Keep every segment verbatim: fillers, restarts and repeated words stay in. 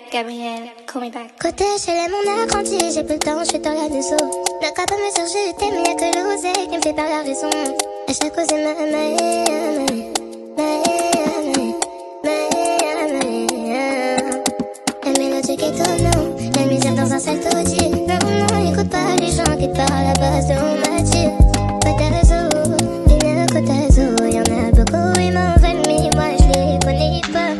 Gabriel, call me back. Côté chez les mon apprenti, j'ai plus le temps, je suis dans la maison. Le cas de me dire je t'aime, y'a que l'oseille qui me fait perdre la raison. À chaque cause, ma ma ma la mélodie qui tourne, la misère dans un sale taudis. Non, non, écoute pas les gens qui parlent à base de on m'a dit. Côté réseau, une côté réseau, y'en a beaucoup, ils m'en veulent, mais moi je les connais pas.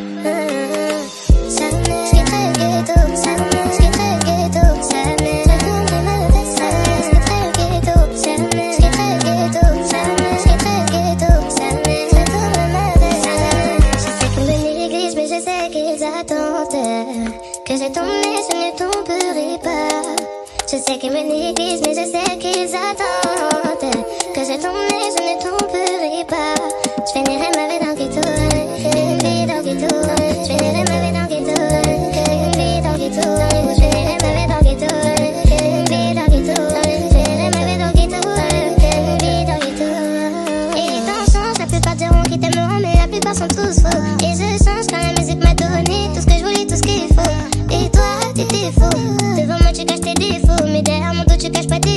Que j'ai tombé, je ne tomberai pas. Je sais qu'ils me négligent, mais je sais qu'ils attendent. Que j'ai tombé, je ne tomberai pas. Je finirai ma vie dans le ghetto, une vie dans le ghetto. Je finirai ma vie dans le ghetto, une vie dans le ghetto. Je finirai ma vie dans le ghetto, une vie dans le ghetto. Je finirai ma vie dans le ghetto, une vie dans le ghetto. Et les temps changent, la plupart diront qu'ils t'aimeront, mais la plupart sont tous faux. Et je change quand la musique m'a donné tout ce que je voulais, tout ce qu'il faut. Et toi, t'es faux. Devant moi, tu caches tes défauts, mais derrière mon dos, tu caches pas tes